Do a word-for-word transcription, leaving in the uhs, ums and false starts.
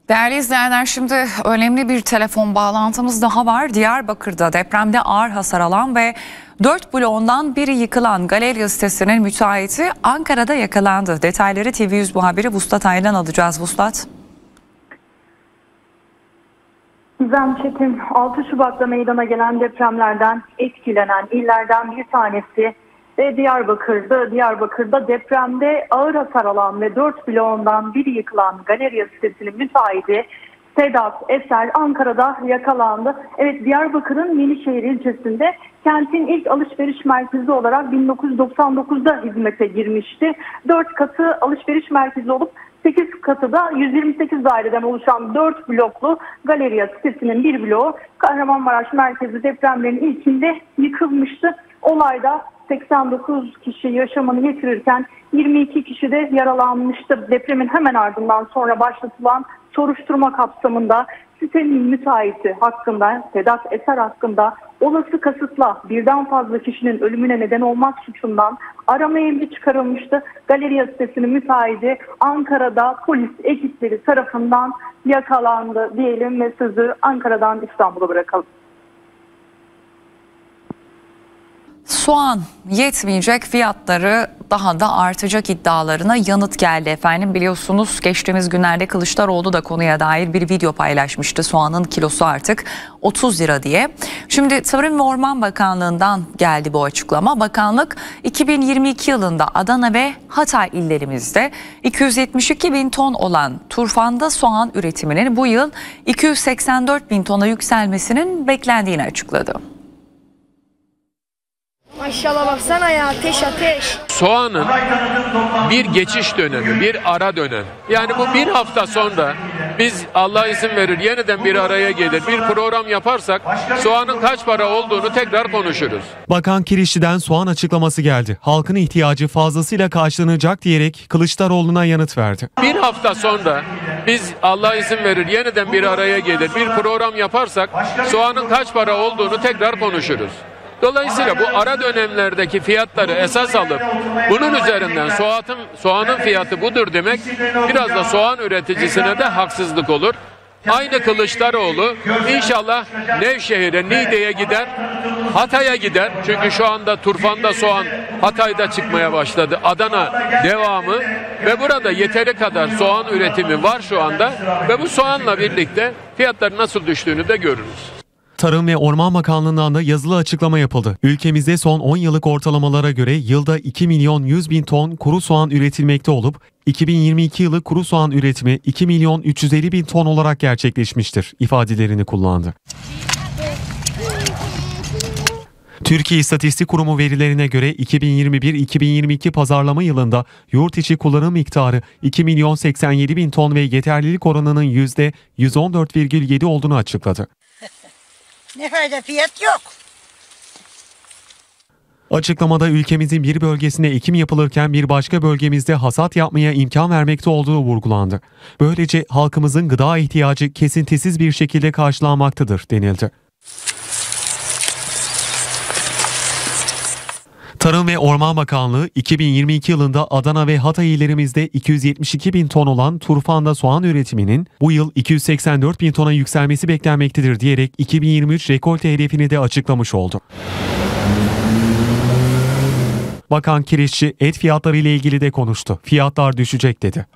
Değerli izleyenler, şimdi önemli bir telefon bağlantımız daha var. Diyarbakır'da depremde ağır hasar alan ve dört bloğundan biri yıkılan Galerya sitesinin müteahhiti Ankara'da yakalandı. Detayları T V yüz muhabiri Vuslat Ay'dan alacağız. Vuslat. Gizem Çetin, altı Şubat'ta meydana gelen depremlerden etkilenen illerden bir tanesi ve Diyarbakır'da, Diyarbakır'da depremde ağır hasar alan ve dört bloğundan biri yıkılan Galerya sitesinin müteahhiti Sedat Eser Ankara'da yakalandı. Evet, Diyarbakır'ın Yenişehir ilçesinde kentin ilk alışveriş merkezi olarak bin dokuz yüz doksan dokuzda hizmete girmişti. dört katı alışveriş merkezi olup sekiz katı da yüz yirmi sekiz daireden oluşan dört bloklu Galerya sitesinin bir bloğu Kahramanmaraş merkezi depremlerin ilkinde yıkılmıştı. Olayda seksen dokuz kişi yaşamını yitirirken yirmi iki kişi de yaralanmıştı. Depremin hemen ardından sonra başlatılan soruşturma kapsamında sitenin müteahhiti hakkında, Sedat Eser hakkında olası kasıtla birden fazla kişinin ölümüne neden olmak suçundan arama emri çıkarılmıştı. Galerya sitesinin müteahhiti Ankara'da polis ekipleri tarafından yakalandı diyelim ve sözü Ankara'dan İstanbul'a bırakalım. Soğan yetmeyecek, fiyatları daha da artacak iddialarına yanıt geldi efendim. Biliyorsunuz geçtiğimiz günlerde Kılıçdaroğlu da konuya dair bir video paylaşmıştı. Soğanın kilosu artık otuz lira diye. Şimdi Tarım ve Orman Bakanlığı'ndan geldi bu açıklama. Bakanlık iki bin yirmi iki yılında Adana ve Hatay illerimizde iki yüz yetmiş iki bin ton olan turfanda soğan üretiminin bu yıl iki yüz seksen dört bin tona yükselmesinin beklendiğini açıkladı. Maşallah baksana ya, ateş ateş. Soğanın bir geçiş dönemi, bir ara dönem. Yani bu bir hafta sonra biz Allah izin verir yeniden bir araya gelir, bir program yaparsak soğanın kaç para olduğunu tekrar konuşuruz. Bakan Kirişçi'den soğan açıklaması geldi. Halkın ihtiyacı fazlasıyla karşılanacak diyerek Kılıçdaroğlu'na yanıt verdi. Bir hafta sonra biz Allah izin verir yeniden bir araya gelir, bir program yaparsak soğanın kaç para olduğunu tekrar konuşuruz. Dolayısıyla bu ara dönemlerdeki fiyatları esas alıp bunun üzerinden soğanın, soğanın fiyatı budur demek biraz da soğan üreticisine de haksızlık olur. Aynı Kılıçdaroğlu inşallah Nevşehir'e, Niğde'ye gider, Hatay'a gider. Çünkü şu anda turfanda soğan Hatay'da çıkmaya başladı. Adana devamı ve burada yeteri kadar soğan üretimi var şu anda ve bu soğanla birlikte fiyatların nasıl düştüğünü de görürüz. Tarım ve Orman Bakanlığı'ndan da yazılı açıklama yapıldı. Ülkemizde son on yıllık ortalamalara göre yılda iki milyon yüz bin ton kuru soğan üretilmekte olup iki bin yirmi iki yılı kuru soğan üretimi iki milyon üç yüz elli bin ton olarak gerçekleşmiştir ifadelerini kullandı. Türkiye İstatistik Kurumu verilerine göre iki bin yirmi bir iki bin yirmi iki pazarlama yılında yurt içi kullanım miktarı iki milyon seksen yedi bin ton ve yeterlilik oranının yüzde yüz on dört virgül yedi olduğunu açıkladı. Ne fayda, fiyat yok. Açıklamada ülkemizin bir bölgesinde ekim yapılırken bir başka bölgemizde hasat yapmaya imkan vermekte olduğu vurgulandı. Böylece halkımızın gıda ihtiyacı kesintisiz bir şekilde karşılanmaktadır denildi. Tarım ve Orman Bakanlığı iki bin yirmi iki yılında Adana ve Hatay illerimizde iki yüz yetmiş iki bin ton olan turfanda soğan üretiminin bu yıl iki yüz seksen dört bin tona yükselmesi beklenmektedir diyerek iki bin yirmi üç rekolte hedefini de açıklamış oldu. Bakan Kirişçi et fiyatları ile ilgili de konuştu. Fiyatlar düşecek dedi.